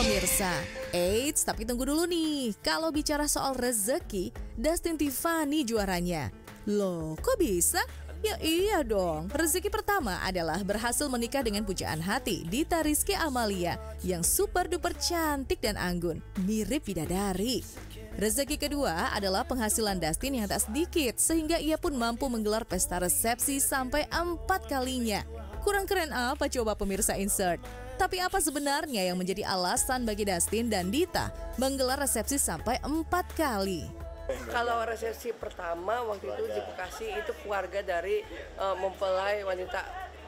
pemirsa. Eits, tapi tunggu dulu nih. Kalau bicara soal rezeki, Dustin Tiffany juaranya. Loh, kok bisa? Ya iya dong, rezeki pertama adalah berhasil menikah dengan pujaan hati Dita Rizky Amalia yang super duper cantik dan anggun, mirip bidadari. Rezeki kedua adalah penghasilan Dustin yang tak sedikit sehingga ia pun mampu menggelar pesta resepsi sampai 4 kalinya. Kurang keren apa coba pemirsa insert? Tapi apa sebenarnya yang menjadi alasan bagi Dustin dan Dita menggelar resepsi sampai 4 kali? Kalau resepsi pertama waktu itu di Bekasi itu keluarga dari mempelai wanita.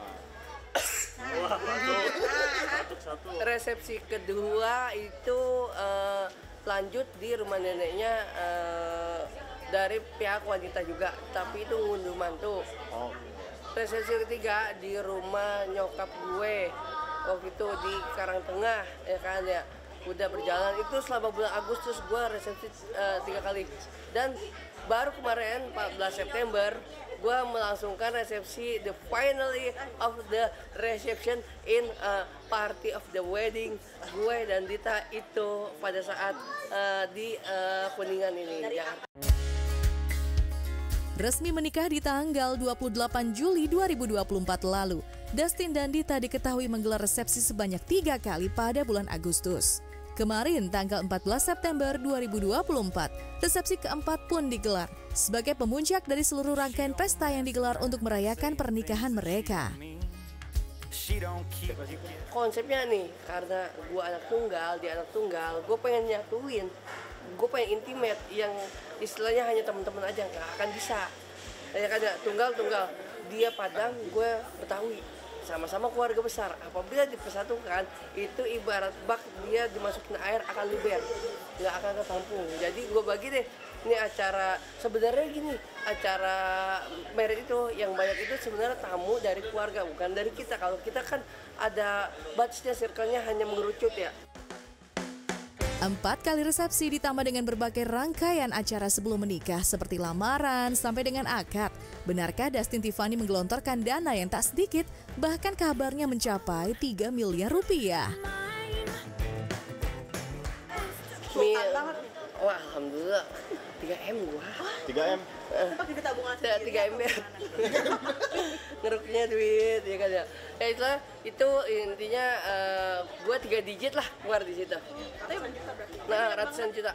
Resepsi kedua itu lanjut di rumah neneknya dari pihak wanita juga, tapi itu ngunduh mantu. Resepsi ketiga di rumah nyokap gue waktu itu di Karangtengah, ya kan ya. Udah berjalan itu selama bulan Agustus gue resepsi 3 kali, dan baru kemarin 14 September gue melangsungkan resepsi the finally of the reception in party of the wedding gue dan Dita itu pada saat di Kuningan ini. Resmi menikah di tanggal 28 Juli 2024 lalu. Dustin dan Dita diketahui menggelar resepsi sebanyak 3 kali pada bulan Agustus. Kemarin, tanggal 14 September 2024, resepsi keempat pun digelar sebagai pemuncak dari seluruh rangkaian pesta yang digelar untuk merayakan pernikahan mereka. Konsepnya nih, karena gue anak tunggal, gue pengen nyatuin, gue pengen intimate yang istilahnya hanya teman-teman aja, nggak akan bisa. Ya kan, tunggal, dia Padang, gue Betawi. Sama-sama keluarga besar. Apabila dipersatukan, itu ibarat bak dia dimasukin air akan luber, nggak akan ketampung. Jadi gue bagi deh, ini acara sebenarnya gini, acara merit itu yang banyak itu sebenarnya tamu dari keluarga, bukan dari kita. Kalau kita kan ada batasnya, circle-nya hanya mengerucut ya. 4 kali resepsi ditambah dengan berbagai rangkaian acara sebelum menikah seperti lamaran sampai dengan akad. Benarkah Dustin Tiffany menggelontorkan dana yang tak sedikit, bahkan kabarnya mencapai 3 miliar rupiah? Wah, alhamdulillah 3M gua. 3M? Pakai duit tabungan 3M ya. Ngeruknya duit ya kan ya. Ya itu intinya gua 3 digit lah keluar di situ. Nah, ratusan juta.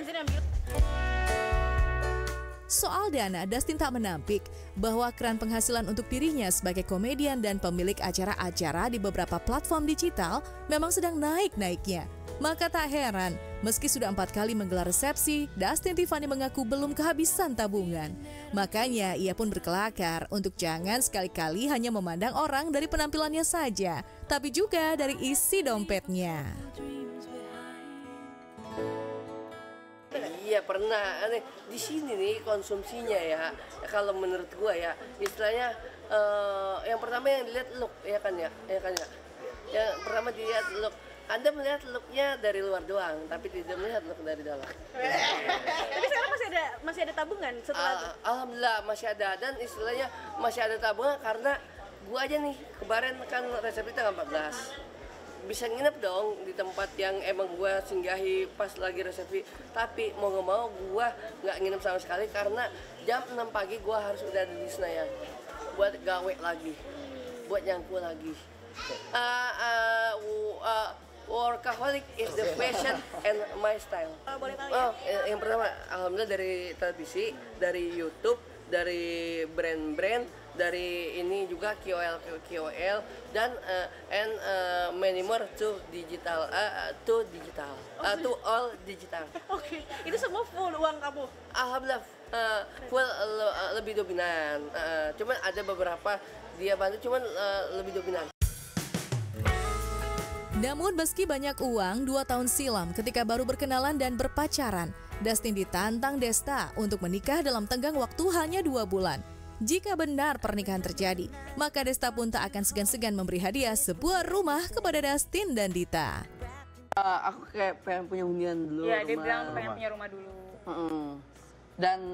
Soal dana, Dustin tak menampik bahwa keran penghasilan untuk dirinya sebagai komedian dan pemilik acara-acara di beberapa platform digital memang sedang naik-naiknya. Maka tak heran, meski sudah 4 kali menggelar resepsi, Dustin Tiffany mengaku belum kehabisan tabungan. Makanya ia pun berkelakar untuk jangan sekali-kali hanya memandang orang dari penampilannya saja, tapi juga dari isi dompetnya. Iya pernah, di sini nih konsumsinya ya, kalau menurut gua ya, istilahnya yang pertama yang dilihat look, ya kan ya. Yang pertama dilihat look. Anda melihat looknya dari luar doang, tapi tidak melihat look dari dalam. Tapi sekarang masih ada tabungan setelah Alhamdulillah masih ada, dan istilahnya masih ada tabungan karena gua aja nih kemarin kan resepsi tanggal 14. Bisa nginep dong di tempat yang emang gua singgahi pas lagi resepsi, tapi mau nggak mau gua nggak nginep sama sekali karena jam 6 pagi gua harus udah di Senayan buat gawe lagi, buat nyangkul lagi. Workaholic is the passion and my style. Boleh tahu ya? Yang pertama, alhamdulillah dari televisi, dari YouTube, dari brand-brand, dari ini juga KOL, dan many more to digital, to all digital. Oke, itu semua full uang kamu? Alhamdulillah full, lebih dominan. Cuman ada beberapa dia bantu, cuman lebih dominan. Namun meski banyak uang, 2 tahun silam ketika baru berkenalan dan berpacaran, Dustin ditantang Desta untuk menikah dalam tenggang waktu hanya 2 bulan. Jika benar pernikahan terjadi, maka Desta pun tak akan segan-segan memberi hadiah sebuah rumah kepada Dustin dan Dita. Aku kayak pengen punya hunian dulu. Iya, dia bilang pengen punya rumah dulu. Dan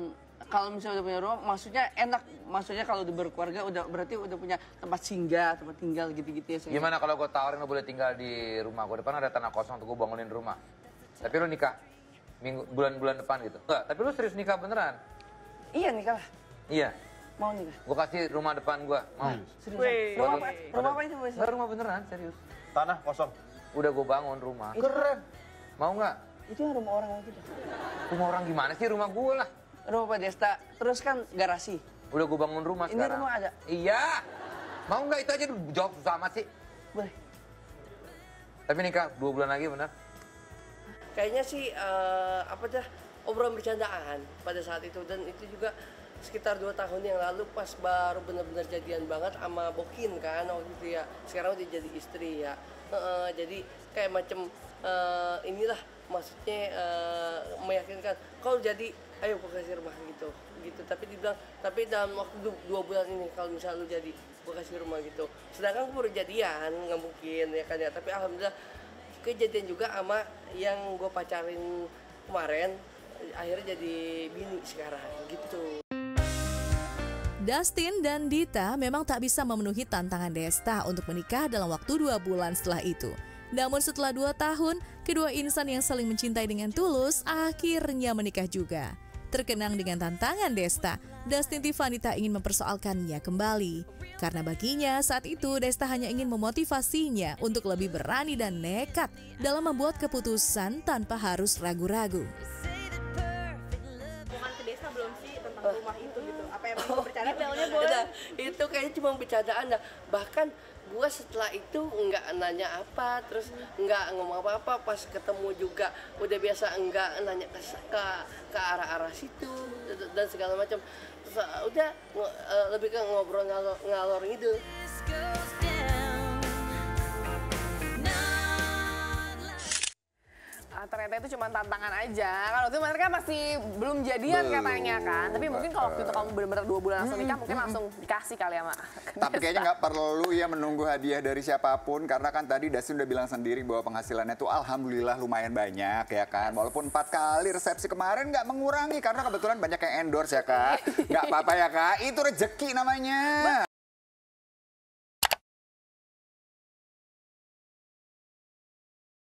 kalau misalnya udah punya rumah, maksudnya enak. Maksudnya kalau udah berkeluarga, berarti udah punya tempat singgah, tempat tinggal gitu-gitu ya. Gimana kalau gue tawarin lo boleh tinggal di rumah gue, depan ada tanah kosong tuh gue bangunin rumah. Tapi lo nikah bulan-bulan depan gitu. Enggak, tapi lo serius nikah beneran? Iya nikah lah. Iya. Mau nikah. Gue kasih rumah depan gue, mau? Serius. Rumah apa itu Mas? Enggak, rumah beneran, serius. Tanah kosong. Udah gue bangun rumah. Keren. Mau nggak? Itu yang rumah orang gitu. Rumah orang gimana sih? Rumah gue lah. Rumah Pak Desta, terus kan garasi. Udah gue bangun rumah Ini sekarang. rumah ada? Iya. Mau nggak itu aja dulu, jawab susah amat sih. Boleh. Tapi nikah 2 bulan lagi bener? Kayaknya sih apa dah obrolan bercandaan pada saat itu, dan itu juga sekitar 2 tahun yang lalu pas baru benar-benar jadian banget sama Bokin kan waktu itu ya. Sekarang udah jadi istri ya. Jadi kayak macam inilah maksudnya meyakinkan kalau jadi ayo gue kasih rumah gitu. Tapi dibilang tapi dalam waktu 2 bulan ini kalau misalnya lu jadi gue kasih rumah gitu. Sedangkan gue baru jadian nggak mungkin ya kan ya. Tapi alhamdulillah kejadian juga sama yang gue pacarin kemarin akhirnya jadi bini sekarang gitu. Dustin dan Dita memang tak bisa memenuhi tantangan Desta untuk menikah dalam waktu 2 bulan setelah itu. Namun setelah 2 tahun, kedua insan yang saling mencintai dengan tulus akhirnya menikah juga. Terkenang dengan tantangan Desta, Dustin Tiffany tak ingin mempersoalkannya kembali. Karena baginya saat itu Desta hanya ingin memotivasinya untuk lebih berani dan nekat dalam membuat keputusan tanpa harus ragu-ragu. Bukan ke Desta belum sih tentang rumah itu gitu. Apa yang mau bercanda detailnya boleh. Nah, itu kayaknya cuma bercandaan dah. Bahkan gue setelah itu nggak nanya apa, terus nggak ngomong apa-apa, pas ketemu juga udah biasa nggak nanya ke arah-arah situ dan segala macam. Terus udah lebih ke ngobrol ngalor gitu. Ternyata itu cuma tantangan aja. Kalau itu mereka masih belum jadian katanya kan. Tapi mungkin kalau waktu itu kamu benar-benar 2 bulan langsung nikah, mungkin langsung dikasih kali ya, Mak. Tapi kayaknya nggak perlu ya menunggu hadiah dari siapapun. Karena kan tadi Dustin udah bilang sendiri bahwa penghasilannya tuh alhamdulillah lumayan banyak ya kan. Walaupun 4 kali resepsi kemarin nggak mengurangi. Karena kebetulan banyak yang endorse ya Kak. Nggak apa-apa ya Kak, itu rezeki namanya.